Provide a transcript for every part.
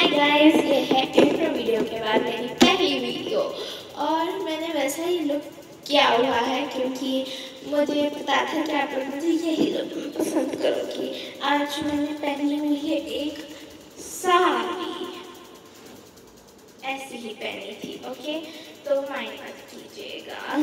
Hi guys, ये है intro video के बाद मेरी पहली वीडियो और मैंने वैसा ही लुक किया हुआ है क्योंकि मुझे पता था कि आप लोग मुझे यही लुक पसंद करोगे। आज मैंने पहनी हुई है एक साड़ी, ऐसी ही पहनी थी। ओके, तो माइंड मत कीजिएगा।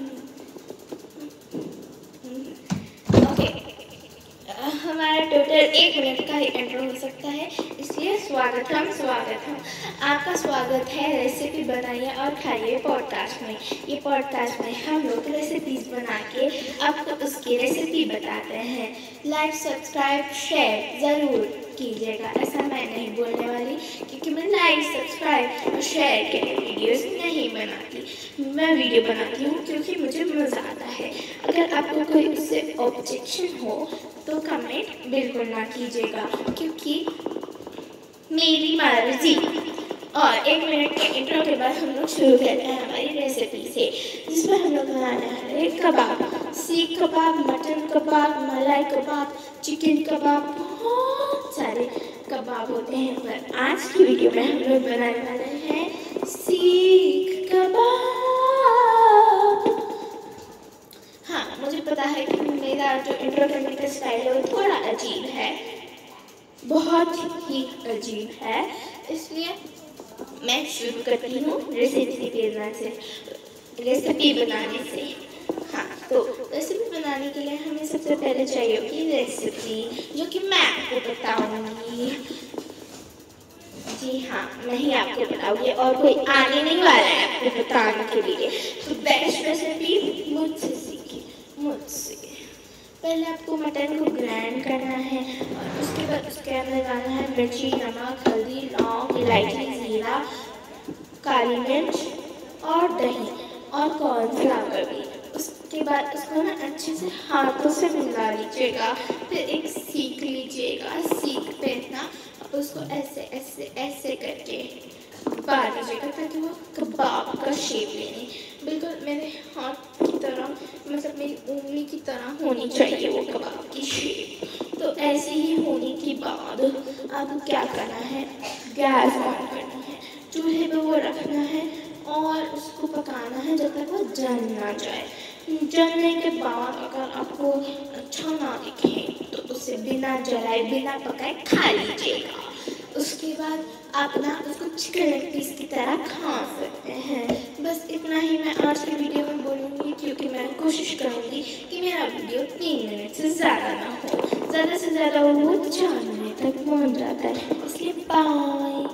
हमारा टोटल 1 मिनट का ही इंट्रो हो सकता है, इसलिए स्वागतम। आपका स्वागत है रेसिपी बनाइए और खाइए पॉडकास्ट में। ये पॉडकास्ट में हम लोग रेसिपीज बना के आपको उसकी रेसिपी बताते हैं। लाइक, सब्सक्राइब, शेयर ज़रूर कीजिएगा। ऐसा मैं नहीं बोलने वाली क्योंकि मैं लाइक, सब्सक्राइब और शेयर के लिए वीडियोस नहीं बनाती। मैं वीडियो बनाती हूँ क्योंकि मुझे मज़ा आता है। अगर आपको कोई उससे ऑब्जेक्शन हो तो कमेंट बिल्कुल ना कीजिएगा क्योंकि मेरी मर्जी। और 1 मिनट के इंट्रो के बाद हम लोग शुरू करते हैं हमारी रेसिपी से, जिसमें हम लोग बनाने वाले हैं कबाब। सीख कबाब, मटन कबाब, मलाई कबाब, चिकन कबाब, बहुत सारे कबाब होते हैं। पर आज की वीडियो में हम लोग बनाने वाले हैं सीख कबाब। हाँ, मुझे पता है कि मेरा जो इंट्रो करने का स्टाइल है वो थोड़ा अजीब है, बहुत ही अजीब है, इसलिए मैं शुरू करती हूँ रेसिपी बनाने से। हाँ, तो रेसिपी बनाने के लिए हमें सबसे पहले चाहिए होगी रेसिपी, जो कि मैं आपको बताऊंगी। जी हाँ, मैं ही आपको बताऊंगी और कोई आने नहीं वाला है आपको बताने के लिए। तो बेस्ट रेसिपी मुझसे सीखिए, मुझसे। पहले आपको मटन को ग्राइंड करना है और उसके बाद उसके अंदर डालना है मिर्ची, नमक, हल्दी, लौंग, इलायची, जीरा, काली मिर्च और दही और कॉर्नफ्लावर भी। उसके बाद उसको ना अच्छे से हाथों से मिला लीजिएगा। फिर एक सीख लीजिएगा, सीख पे ना उसको ऐसे ऐसे ऐसे करके बांध लीजिएगा ताकि वो कबाब का शेप लेने। बिल्कुल मेरे हाथ की तरह, मतलब मेरी उंगली की तरह होनी चाहिए वो कबाब की शेप। तो ऐसे ही होने के बाद आपको क्या करना है, गैस ऑन करना है, चूल्हे पे वो रखना है और उसको पकाना है जब तक वो जल ना जाए। जलने के बाद अगर आपको अच्छा ना दिखे तो उसे बिना जलाए, बिना पकाए खा लीजिएगा। उसके बाद आप ना उसको चिकन लेग पीस की तरह खा सकते हैं। बस इतना ही मैं आज की वीडियो में बोलूँगी क्योंकि मैं कोशिश करूँगी कि मेरा वीडियो 3 मिनट से ज़्यादा ना हो। ज़्यादा से ज़्यादा वो 4 मिनट तक पहुँच जाता है, इसलिए बाय।